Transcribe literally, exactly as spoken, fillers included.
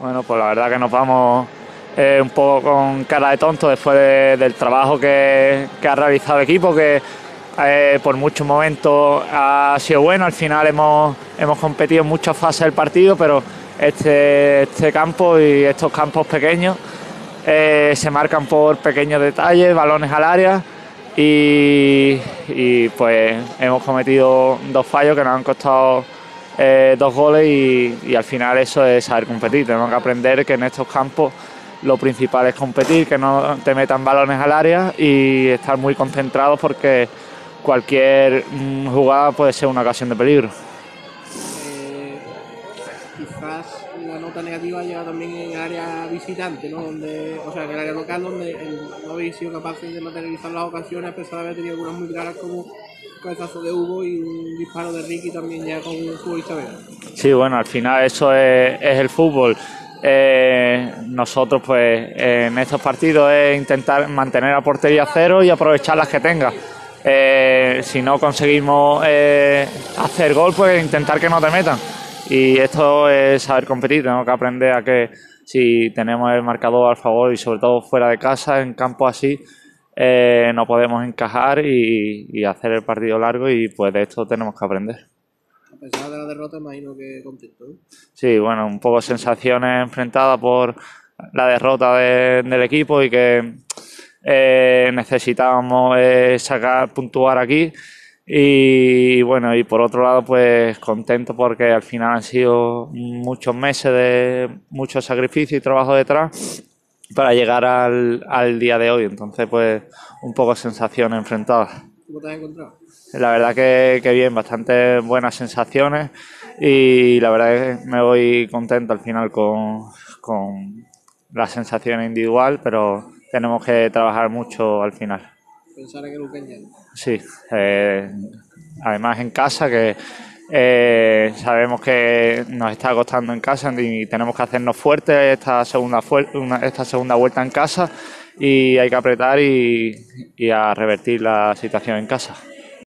Bueno, pues la verdad que nos vamos eh, un poco con cara de tonto después de, del trabajo que, que ha realizado el equipo, que eh, por muchos momentos ha sido bueno. Al final hemos, hemos competido en muchas fases del partido, pero este, este campo y estos campos pequeños eh, se marcan por pequeños detalles, balones al área. Y, y pues hemos cometido dos fallos que nos han costado eh, dos goles y, y al final eso es saber competir. Tenemos que aprender que en estos campos lo principal es competir, que no te metan balones al área y estar muy concentrados porque cualquier mm, jugada puede ser una ocasión de peligro. Eh, quizás la nota negativa llega también en el área visitante, ¿no? Donde, o sea, en el área local, donde el, no habéis sido capaces de materializar las ocasiones, a pesar de haber tenido algunas muy claras como cabezazo de Hugo y un disparo de Ricky también ya con un futbolista verde. Sí, bueno, al final eso es, es el fútbol. Eh, nosotros pues en estos partidos es intentar mantener la portería cero y aprovechar las que tenga. Eh, si no conseguimos eh, hacer gol, pues intentar que no te metan. Y esto es saber competir, tenemos que aprender a que si tenemos el marcador al favor y sobre todo fuera de casa, en campos así, eh, no podemos encajar y, y hacer el partido largo y pues de esto tenemos que aprender. A pesar de la derrota, imagino que contento, ¿no? Sí, bueno, un poco sensaciones enfrentadas por la derrota de, del equipo y que eh, necesitábamos eh, sacar, puntuar aquí. Y bueno, y por otro lado, pues contento porque al final han sido muchos meses de mucho sacrificio y trabajo detrás para llegar al, al día de hoy. Entonces, pues un poco sensaciones enfrentadas. ¿Cómo te has encontrado? La verdad que, que bien, bastante buenas sensaciones y la verdad que me voy contento al final con, con las sensaciones individual, pero tenemos que trabajar mucho al final. Pensar en el weekend. Sí, eh, además en casa que eh, sabemos que nos está costando en casa y tenemos que hacernos fuertes esta segunda, una, esta segunda vuelta en casa y hay que apretar y, y a revertir la situación en casa.